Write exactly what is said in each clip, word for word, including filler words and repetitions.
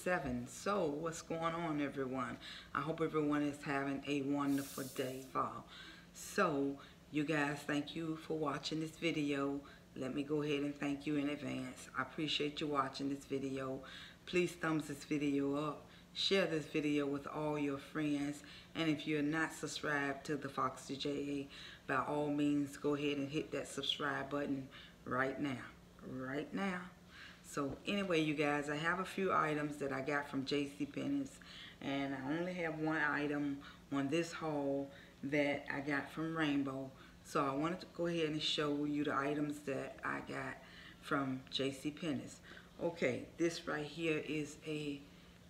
seven. So what's going on, everyone? I hope everyone is having a wonderful day. Fall. So you guys, thank you for watching this video. Let me go ahead and thank you in advance. I appreciate you watching this video. Please thumbs this video up. Share this video with all your friends. And if you're not subscribed to the Foxy J A, by all means, go ahead and hit that subscribe button right now. Right now. So anyway, you guys, I have a few items that I got from Jcpennys, and I only have one item on this haul that I got from Rainbow. So I wanted to go ahead and show you the items that I got from Jcpennys. Okay, this right here is a,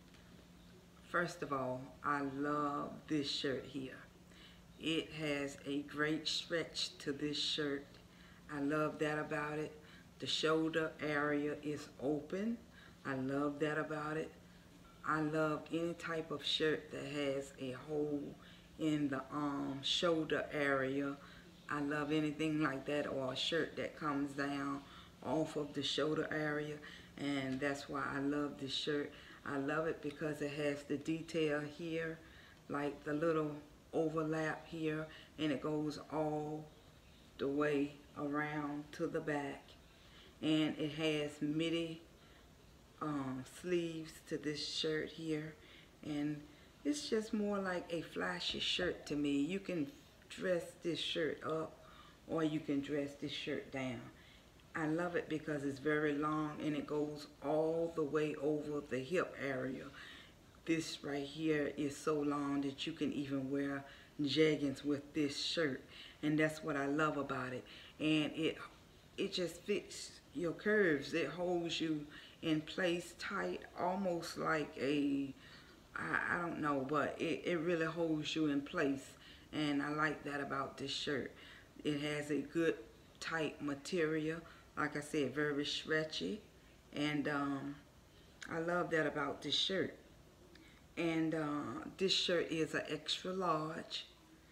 first of all, I love this shirt here. It has a great stretch to this shirt. I love that about it. The shoulder area is open. I love that about it. I love any type of shirt that has a hole in the um, shoulder area. I love anything like that, or a shirt that comes down off of the shoulder area, and that's why I love this shirt. I love it because it has the detail here, like the little overlap here, and it goes all the way around to the back. And it has midi um, sleeves to this shirt here, and it's just more like a flashy shirt to me. You can dress this shirt up, or you can dress this shirt down. I love it because it's very long and it goes all the way over the hip area. This right here is so long that you can even wear jeggings with this shirt, and that's what I love about it. And it it just fits your curves. It holds you in place tight, almost like a, I, I don't know, but it, it really holds you in place, and I like that about this shirt. It has a good tight material, like I said, very stretchy, and um, I love that about this shirt. And uh, this shirt is an extra large,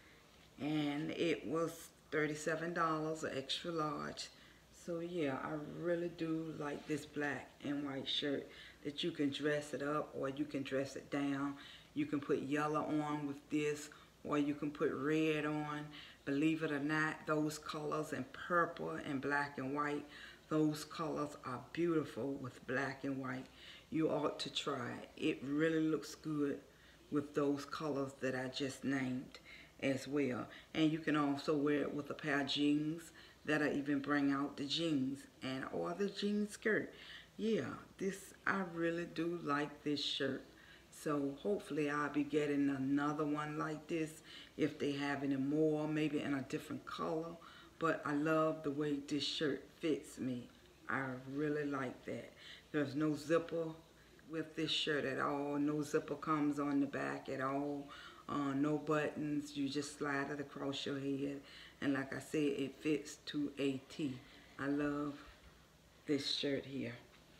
and it was thirty-seven dollars, an extra large. So yeah, I really do like this black and white shirt, that you can dress it up or you can dress it down. You can put yellow on with this, or you can put red on. Believe it or not, those colors, and purple and black and white, those colors are beautiful with black and white. You ought to try it. It really looks good with those colors that I just named as well. And you can also wear it with a pair of jeans. That'll even bring out the jeans, and or the jean skirt. Yeah, this, I really do like this shirt. So hopefully I'll be getting another one like this if they have any more, maybe in a different color. But I love the way this shirt fits me. I really like that. There's no zipper with this shirt at all. No zipper comes on the back at all. Uh, no buttons. You just slide it across your head. And like I said, it fits to a T. I love this shirt here.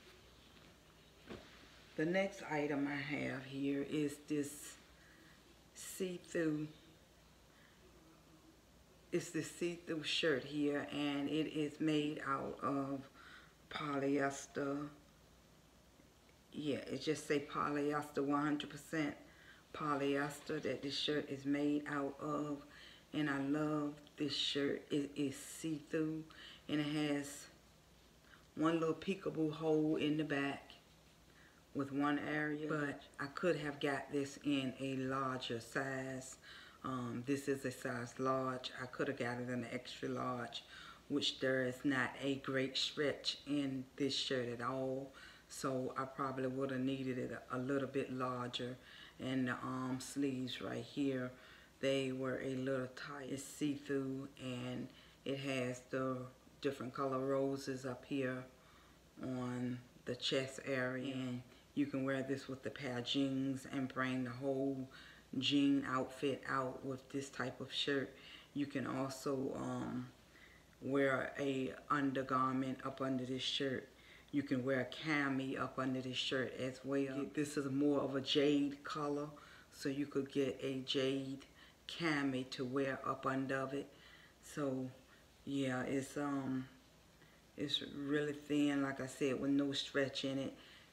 The next item I have here is this see-through. It's this see-through shirt here, and it is made out of polyester. Yeah, it just say polyester, one hundred percent polyester that this shirt is made out of. And I love this shirt. It is see-through, and it has one little peekaboo hole in the back with one area. But I could have got this in a larger size. Um, this is a size large. I could have got it in an extra large, which there is not a great stretch in this shirt at all. So I probably would have needed it a, a little bit larger. And the arm sleeves right here, they were a little tight. It's see-through, and it has the different color roses up here on the chest area. And you can wear this with a pair of jeans and bring the whole jean outfit out with this type of shirt. You can also um, wear a undergarment up under this shirt. You can wear a cami up under this shirt as well. This is more of a jade color, so you could get a jade cami to wear up under it. So yeah, it's um it's really thin, like I said, with no stretch in it.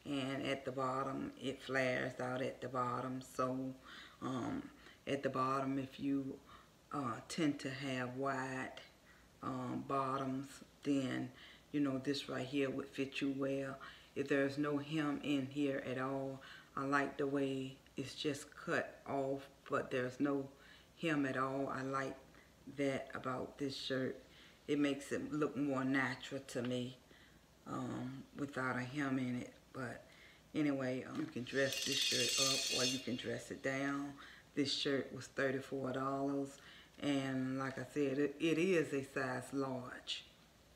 and at the bottom it flares out at the bottom. So um, at the bottom, if you uh, tend to have wide um, bottoms, then you know this right here would fit you well. If there's no hem in here at all, I like the way it's just cut off, but there's no hem at all. I like that about this shirt. It makes it look more natural to me um, without a hem in it. But anyway, um, you can dress this shirt up or you can dress it down. This shirt was thirty-four dollars, and like I said, it, it is a size large.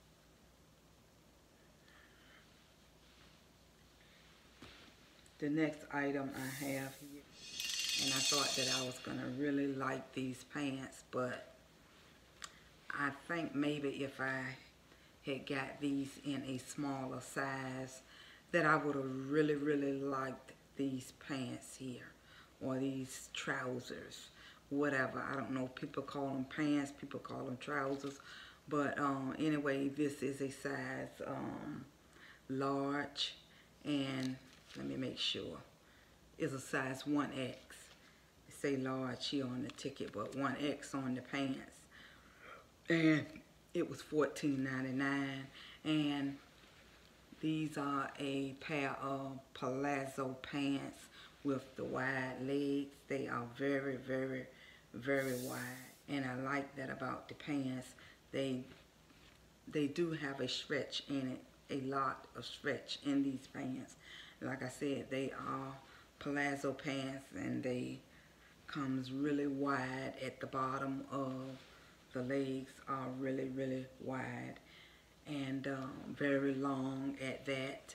The next item I have here, and I thought that I was going to really like these pants, but I think maybe if I had got these in a smaller size, that I would have really, really liked these pants here, or these trousers, whatever. I don't know, people call them pants, people call them trousers, but um, anyway, this is a size um, large, and let me make sure. It's a size one X. It say large here on the ticket, but one X on the pants. And it was fourteen ninety-nine. And these are a pair of palazzo pants with the wide legs. They are very, very, very wide. And I like that about the pants. They, they do have a stretch in it. A lot of stretch in these pants. Like I said, they are palazzo pants, and they comes really wide at the bottom of the legs, are really, really wide, and um, very long at that.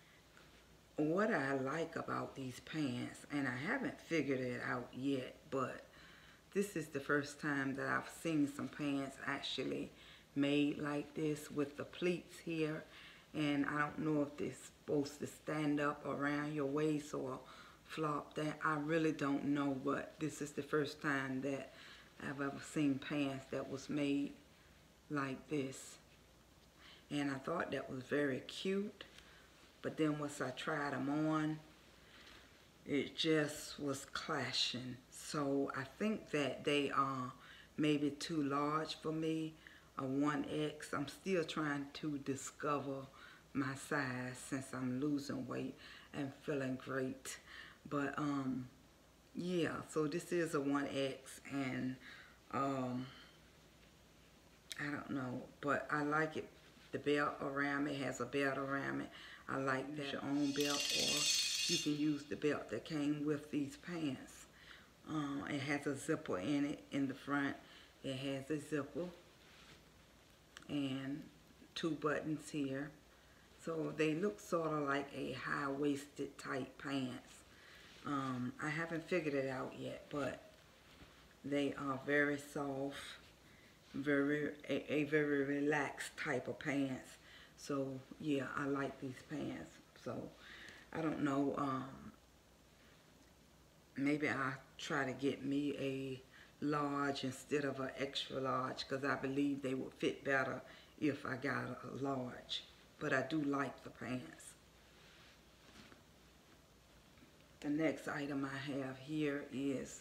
What I like about these pants, and I haven't figured it out yet, but this is the first time that I've seen some pants actually made like this with the pleats here. And I don't know if they're supposed to stand up around your waist or flop that. I really don't know, but this is the first time that I've ever seen pants that was made like this. And I thought that was very cute. But then once I tried them on, it just was clashing. So I think that they are maybe too large for me, a one X. I'm still trying to discover my size since I'm losing weight and feeling great. But um yeah, so this is a one X, and um I don't know, but I like it. The belt around it has a belt around it. I like that. Your own belt, or you can use the belt that came with these pants. Uh, it has a zipper in it in the front. It has a zipper and two buttons here. So they look sort of like a high-waisted type pants. Um, I haven't figured it out yet, but they are very soft, very a, a very relaxed type of pants. So yeah, I like these pants. So I don't know, um, maybe I'll try to get me a large instead of an extra large, because I believe they would fit better if I got a large. But I do like the pants. The next item I have here is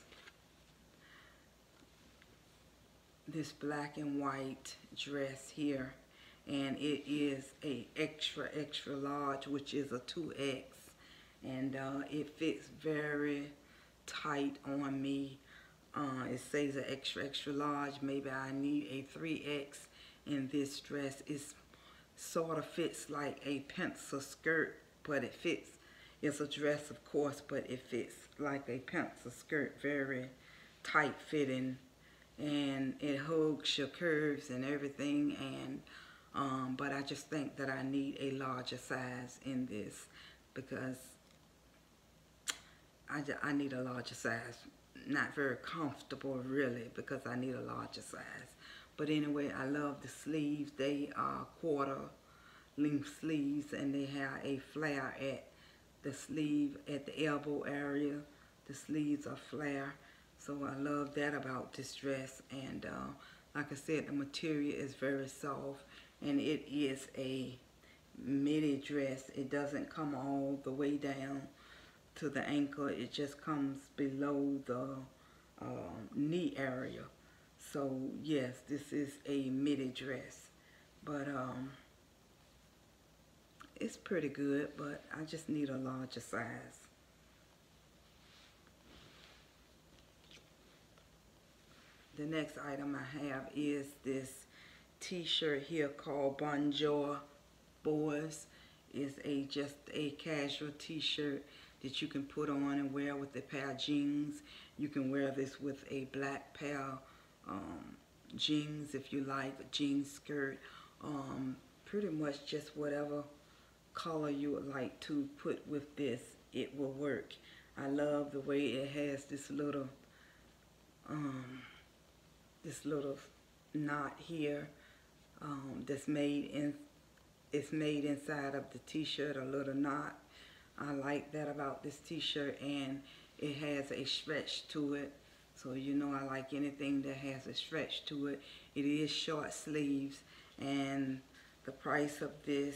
this black and white dress here, and it is a extra extra large, which is a two X, and uh, it fits very tight on me. Uh, it says an extra extra large. Maybe I need a three X in this dress. It's sort of fits like a pencil skirt, but it fits, it's a dress of course, but it fits like a pencil skirt, very tight fitting, and it hugs your curves and everything. And um, but I just think that I need a larger size in this, because I, just, I need a larger size. Not very comfortable really, because I need a larger size. But anyway, I love the sleeves. They are quarter length sleeves, and they have a flare at the sleeve at the elbow area. The sleeves are flare. So I love that about this dress. And uh, like I said, the material is very soft, and it is a midi dress. It doesn't come all the way down to the ankle. It just comes below the um, knee area. So yes, this is a midi dress, but um, it's pretty good, but I just need a larger size. The next item I have is this t-shirt here called Bonjour Boys. It's a just a casual t-shirt that you can put on and wear with a pair of jeans. You can wear this with a black pair um, jeans if you like, a jean skirt. Um, pretty much just whatever color you would like to put with this, it will work. I love the way it has this little um, this little knot here um, that's made in it's made inside of the t-shirt, a little knot. I like that about this t-shirt, and it has a stretch to it, so you know I like anything that has a stretch to it. It is short sleeves, and the price of this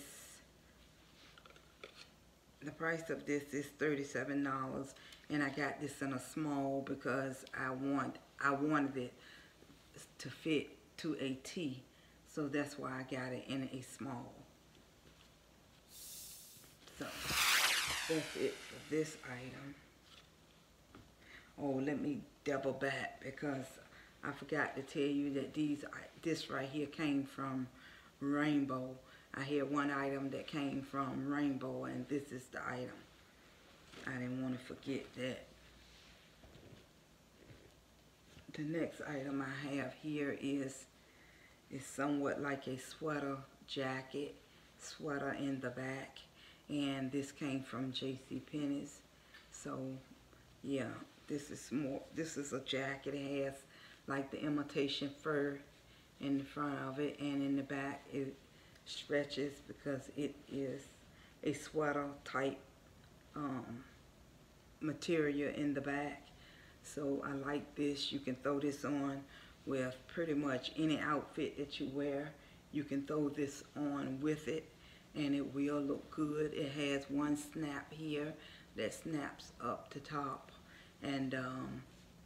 the price of this is thirty-seven dollars, and I got this in a small because I want I wanted it to fit to a T, so that's why I got it in a small. So that's it for this item. Oh, let me double back because I forgot to tell you that these this right here came from Rainbow. I had one item that came from Rainbow, and this is the item. I didn't want to forget that. The next item I have here is is somewhat like a sweater jacket, sweater in the back, and this came from Jcpennys. So yeah, this is more this is a jacket. It has like the imitation fur in the front of it, and in the back it stretches because it is a sweater type um, material in the back. So I like this. You can throw this on with pretty much any outfit that you wear. You can throw this on with it and it will look good. It has one snap here that snaps up the top, and um,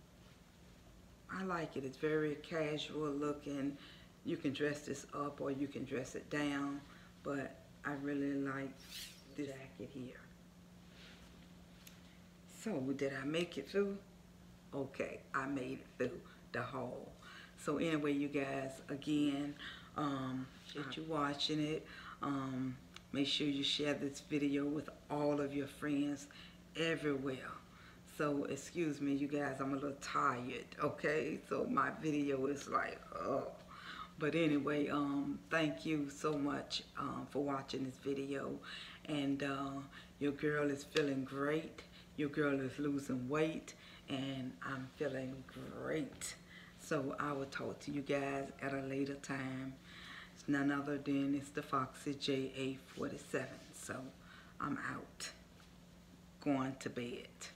I like it. It's very casual looking. You can dress this up or you can dress it down, but I really like the jacket here. So did I make it through? Okay, I made it through the haul. So anyway, you guys, again, um, if you're watching it, um, make sure you share this video with all of your friends everywhere. So excuse me, you guys, I'm a little tired, okay? So my video is like, oh. But anyway, um, thank you so much um, for watching this video. And uh, your girl is feeling great. Your girl is losing weight, and I'm feeling great. So I will talk to you guys at a later time. It's none other than it's the Foxy J A forty-seven. So I'm out, going to bed.